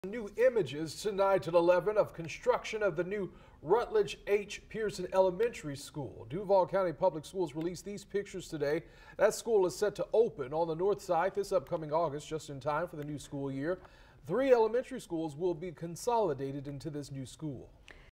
New images tonight at 11 of construction of the new Rutledge H. Pearson Elementary School. Duval County Public Schools released these pictures today. That school is set to open on the north side this upcoming August, just in time for the new school year. 3 elementary schools will be consolidated into this new school.